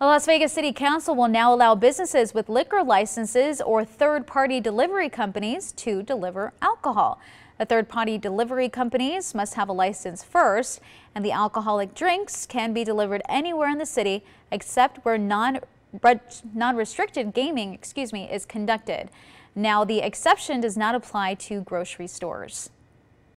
The Las Vegas City Council will now allow businesses with liquor licenses or third-party delivery companies to deliver alcohol. The third-party delivery companies must have a license first, and the alcoholic drinks can be delivered anywhere in the city except where non-restricted gaming, is conducted. Now, the exception does not apply to grocery stores.